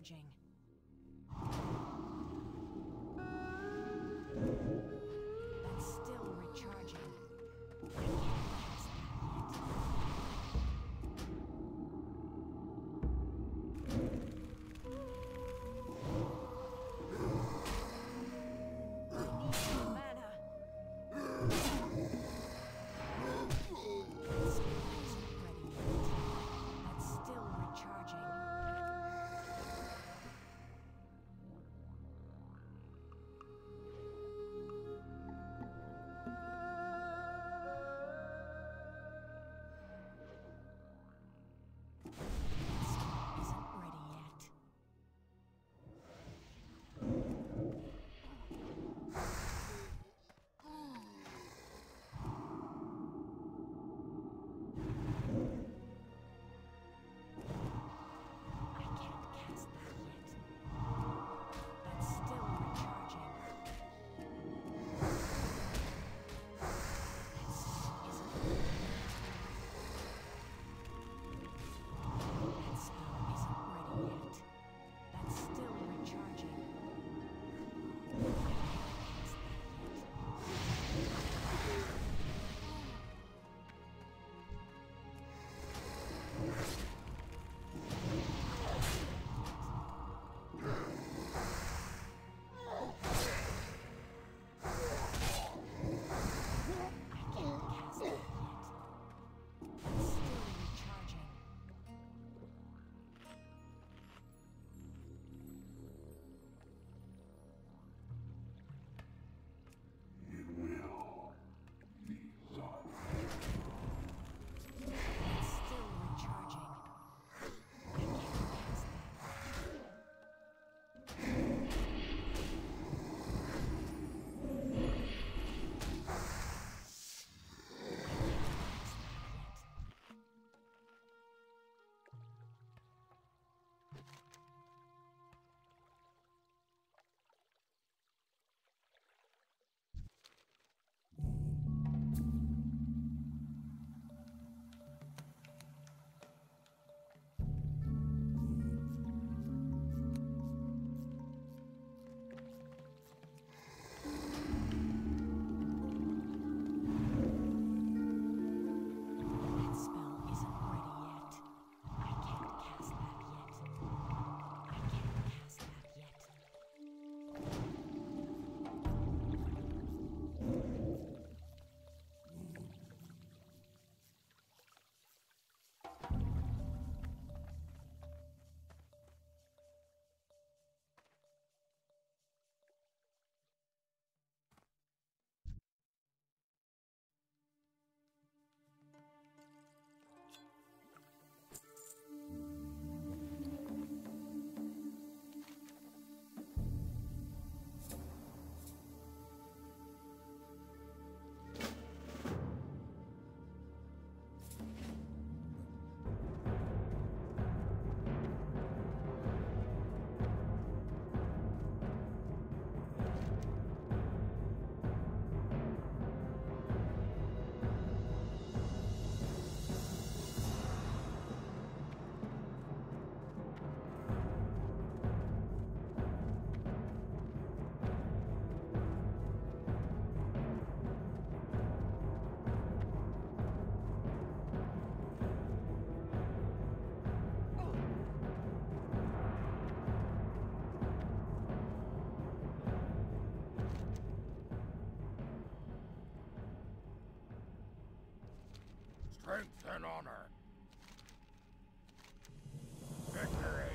recharging. That's still recharging. I can't cast that yet. I need some mana. That spell isn't ready yet. That's still recharging. Isn't ready yet. I can't cast that yet. That's still recharging. That spell isn't ready yet. That spell isn't ready yet. That's still recharging. I can't cast that yet. I can't cast that yet. It's still recharging. It's still recharging. I can't cast that. That spell isn't ready yet. I can't cast that yet. I can't cast that yet. Strength and honor. Victory!